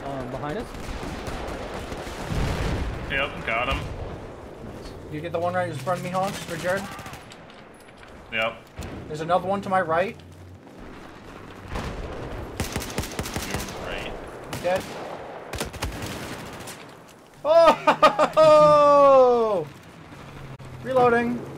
Behind us. Yep, got him. Nice. You get the one right in front of me, Honks, for Jared? Yep. There's another one to my right. You're right. He's dead. Oh! Reloading.